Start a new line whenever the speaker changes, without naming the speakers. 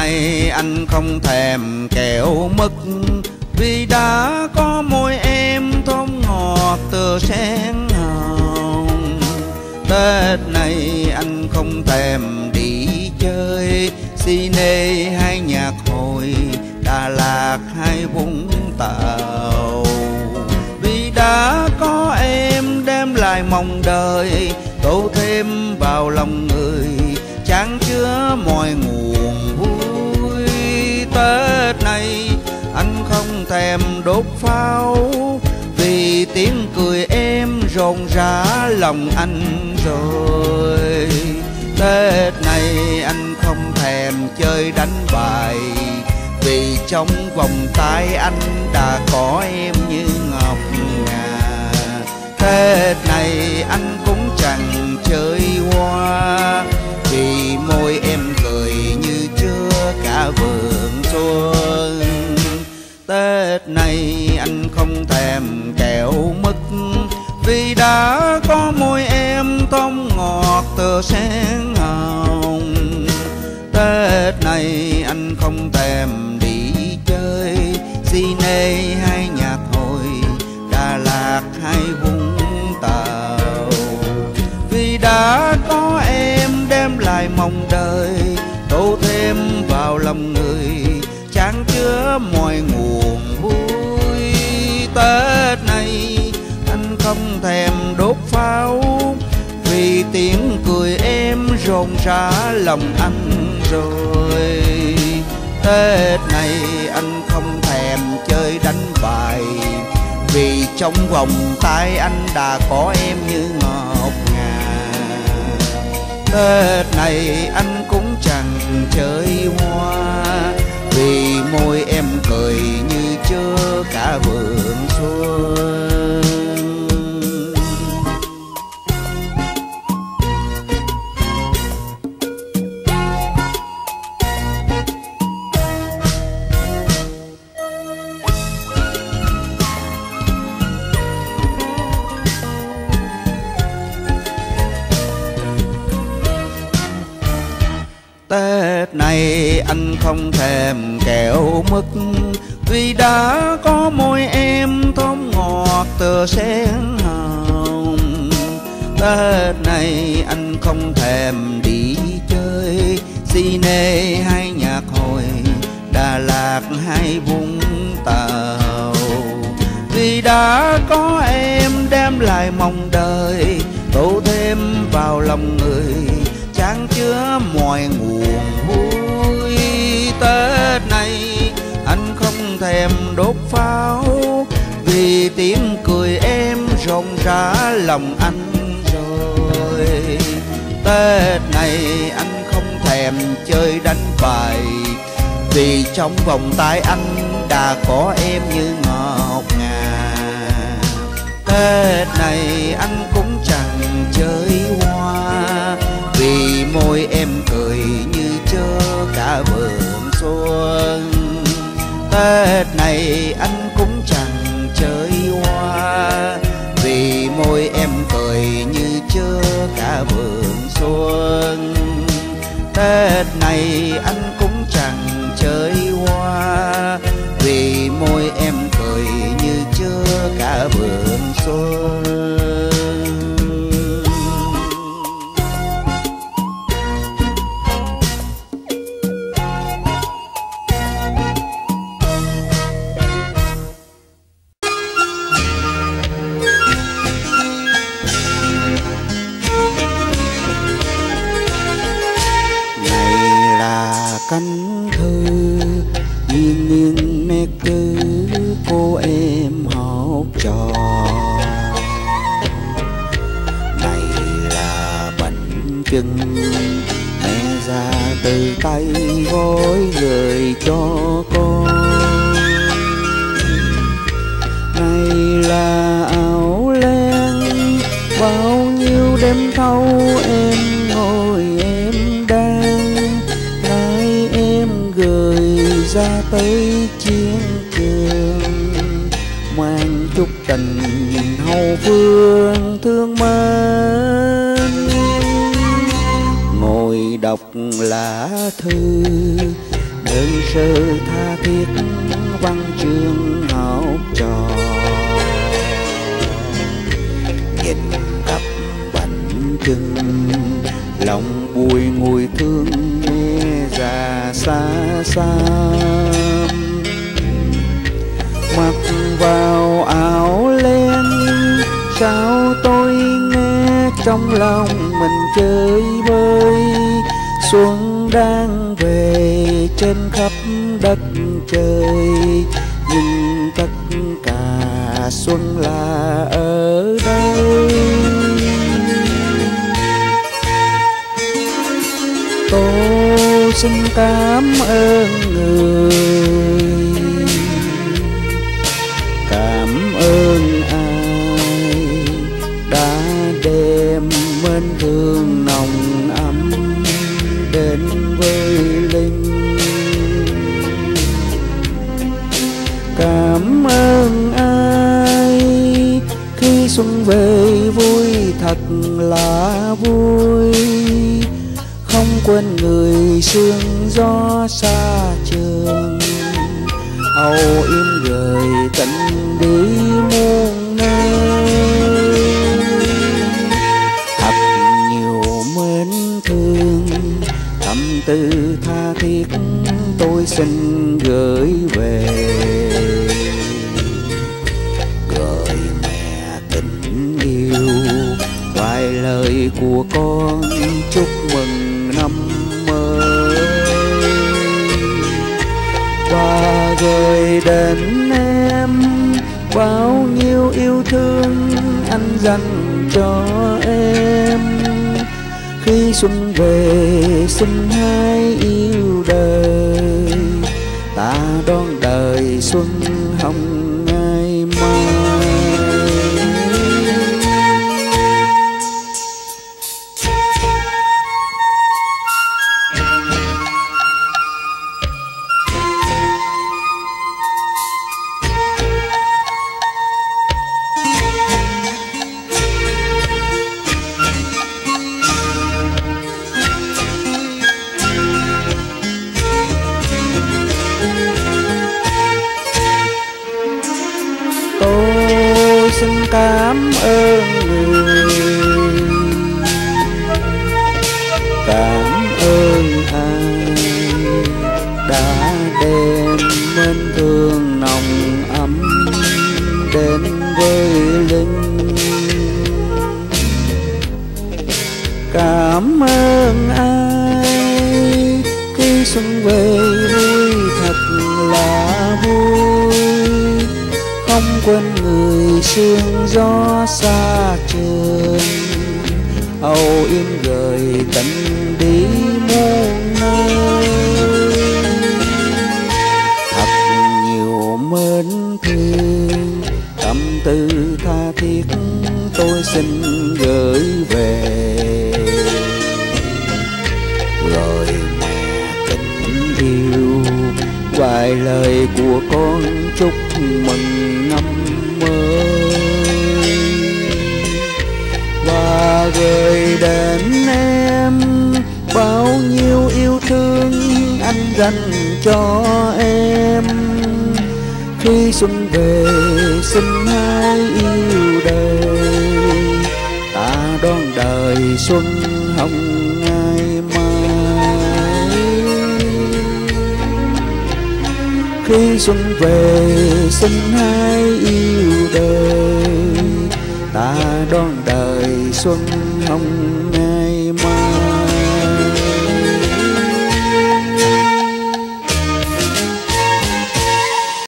này anh không thèm kẹo mứt, vì đã có môi em thơm ngọt từ sen hồng. Tết này anh không thèm đi chơi cine hay nhạc hội, Đà Lạt hay Vũng Tàu, vì đã có em đem lại mong đời, tô thêm vào lòng người chan chứa mọi nguồn vui. Tết này anh không thèm đốt pháo, vì tiếng cười em rộn rã lòng anh rồi. Tết này anh không thèm chơi đánh bài, vì trong vòng tay anh đã có em như ngọc ngà. Tết này anh cũng chẳng chơi hoa, vì môi em cười như chưa cả vườn xuân. Tết này anh không thèm kẹo mứt, vì đã có môi em thơm ngọt từ sen hồng. Tết này anh không thèm đi chơi cine hay nhạc hội, Đà Lạt hay Vũng Tàu, vì đã có em đem lại mong đời, tô thêm vào lòng người chan chứa mọi nguồn vui. Tết này anh không thèm đốt pháo, vì tiếng cười em rộn rã lòng anh rồi. Tết này anh không thèm chơi đánh bài, vì trong vòng tay anh đã có em như ngọc ngà. Tết này anh cũng chẳng chơi hoa, vì môi em cười như chưa cả vườn xuân. Tết này anh không thèm kẹo mứt, vì đã có môi em thơm ngọt từ sen hồng. Tết này anh không thèm đi chơi cine hay nhạc hội, Đà Lạt hay Vũng Tàu, vì đã có em đem lại mong đời, tô thêm vào lòng người chan chứa mọi nguồn vui. Tết này anh không thèm đốt pháo, vì tiếng cười em rộn rã lòng anh rồi. Tết này anh không thèm chơi đánh bài, vì trong vòng tay anh đã có em như ngọc ngà. Tết này anh cũng chẳng chơi hoa, vì môi em cười như chưa cả vườn xuân. Tết này anh cũng chẳng chơi hoa, vì môi em cười như chưa cả vườn xuân. Tết này anh cũng chẳng chơi hoa, vì môi em cười như chưa cả vườn xuân.
Cánh thư nghiêng nghiêng nét cứ cô em học trò. Này là bánh chưng mẹ ra từ tay gói gửi cho con. Này là áo len bao nhiêu đêm thâu em ngồi em đang. Nay em gửi ra tới chiến trường, mang chút tình hậu phương thương mến. Ngồi đọc lá thư đơn sơ tha thiết văn chương học trò. Nhìn cặp bánh trưng lòng bùi ngùi thương nghe già xa xăm. Mặc vào áo len sao tôi nghe trong lòng mình chơi vơi. Xuân đang về trên khắp đất trời, nhưng tất cả xuân là ở đây. Tôi xin cảm ơn người, cảm ơn ai đã đem mến thương nồng ấm đến với Linh. Cảm ơn ai khi xuân về vui thật là vui. Không quên người sương gió xa trường, âu yếm gửi tình đi muôn nơi. Thật nhiều mến thương tâm tư tha thiết tôi xin gửi về. Gửi mẹ tình yêu vài lời của con chúc mừng năm mới. Và gửi đến em bao nhiêu yêu thương anh dành cho em. Khi xuân về xin hai yêu đời, ta đón đời xuân hồng ngày mai. Tôi xin cảm ơn người, cảm ơn ai đã đem mến thương nồng ấm đến với Linh. Cảm ơn ai khi xuân về vui thật là vui. Không quên người sương gió xa trường, âu yếm gửi tình đi muôn nơi. Thật nhiều mến thương tâm tư tha thiết tôi xin gửi về. Rồi mẹ tình yêu vài lời của con chúc mừng năm mới. Và gửi đến em bao nhiêu yêu thương anh dành cho em. Khi xuân về xin hai yêu đời, ta đón đời xuân hồng ngày mai. Khi xuân về xin hai yêu đời, ta đón đời xuân hồng ngày